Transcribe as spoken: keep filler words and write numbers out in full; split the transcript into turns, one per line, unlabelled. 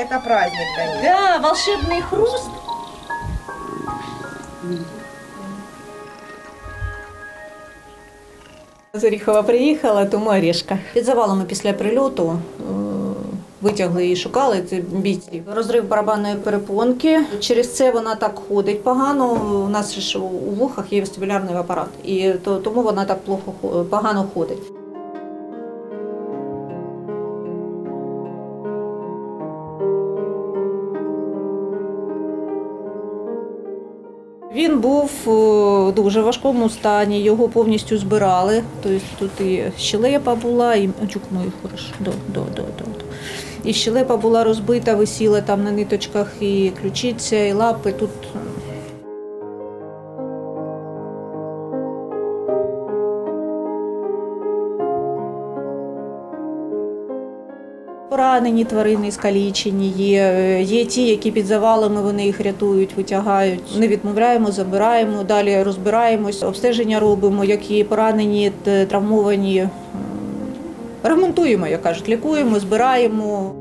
это праздник, конечно.
Да, волшебный хруст.
З Оріхова приїхала, тому Орешка. Під завалами після прильоту е, витягли і шукали ці бійці. Розрив барабанної перепонки. Через це вона так ходить погано. У нас ж у вухах є вестибулярний апарат, і то, тому вона так плохо, погано ходить. Він був у дуже важкому стані, його повністю збирали. Тобто тут і щелепа була, і чукну їх хорошо. До, до, до, до. І щелепа була розбита, висіла там на ниточках, і ключиця, і лапи. Тут поранені тварини, скалічені є. Є ті, які під завалами, вони їх рятують, витягають. Не відмовляємо, забираємо, далі розбираємось, обстеження робимо, які поранені, травмовані. Ремонтуємо, як кажуть, лікуємо, збираємо.